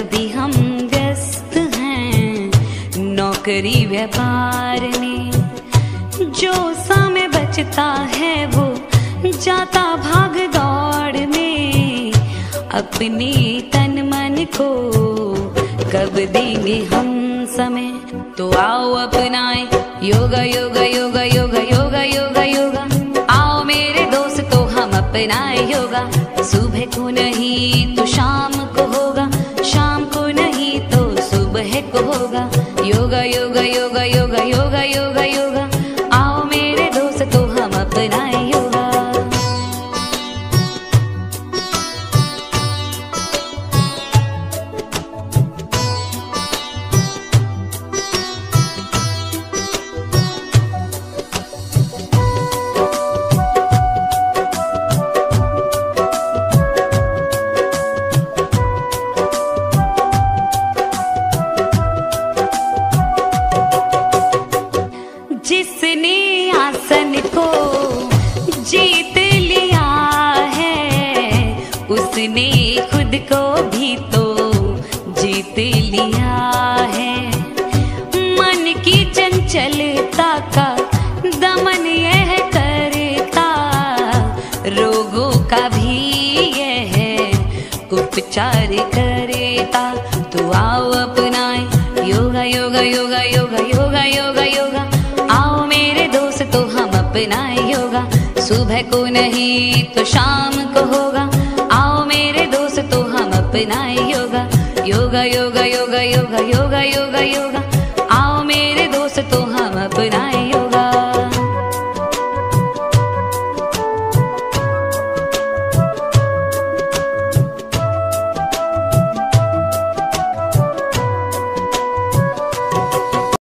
अभी हम व्यस्त हैं नौकरी व्यापार में। जो समय बचता है वो जाता भाग दौड़ में। अपने तन मन को कब देंगे हम समय। तो आओ अपनाएं योगा योगा योगा योगा योगा योगा योगा। आओ मेरे दोस्तों हम अपनाएं योगा। सुबह को नहीं तो शाम को होगा, शाम को नहीं तो सुबह को होगा। योगा योगा योगा योगा योगा योगा योगा। आओ मेरे दोस्तों हम अपनाएं योगा। जिसने आसन को जीत लिया है उसने खुद को भी तो जीत लिया है। मन की चंचलता का दमन यह करता, रोगों का भी यह उपचार करता। तो आओ अपनाएं योगा योगा योगा योगा योगा योगा योगा। आओ मेरे दोस्तों हम अपनाएं योगा। सुबह को नहीं तो शाम को होगा। आओ मेरे दोस्तों हम अपनाएं योगा। योगा योगा योगा योगा योगा योगा योगा। आओ मेरे दोस्तों हम अपनाएं